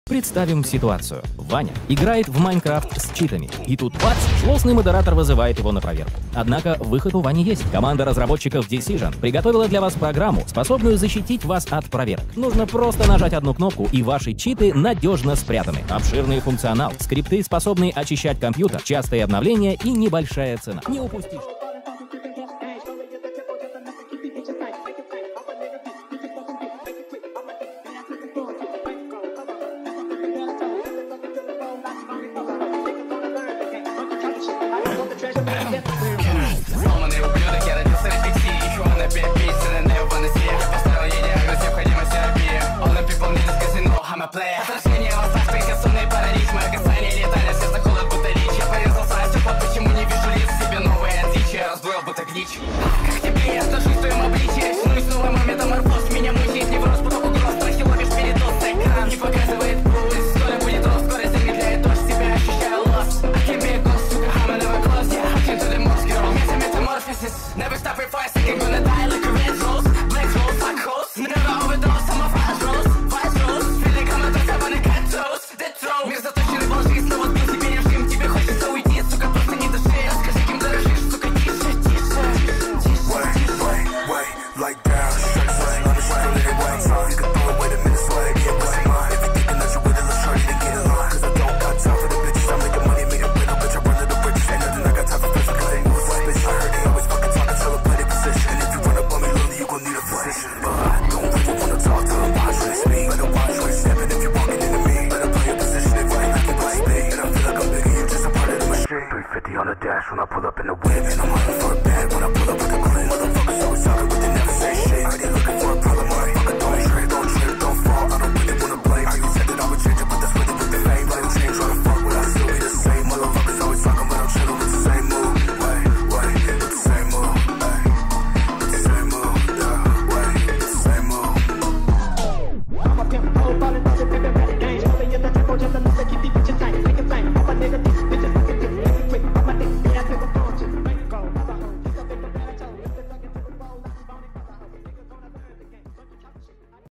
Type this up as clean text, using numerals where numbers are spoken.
Представим ситуацию. Ваня играет в Майнкрафт с читами. И тут бац, злостный модератор вызывает его на проверку. Однако выход у Вани есть. Команда разработчиков Decision приготовила для вас программу, способную защитить вас от проверок. Нужно просто нажать одну кнопку, и ваши читы надежно спрятаны. Обширный функционал, скрипты, способные очищать компьютер, частые обновления и небольшая цена. Не упустишь. Сломанный ублюдок, я родился рефлексии. Еще на 5 песен, и на его носе. Поставил ей диагноз, необходимость терапии. All the people need is казино, I'm a player. Отражение волосах, перекосонные парадигмы. Касание летали, сердце холод, будто лич. Я порезался, а тепло, почему не вижу лиц? Себе новые отличия, раздвоил, будто глич.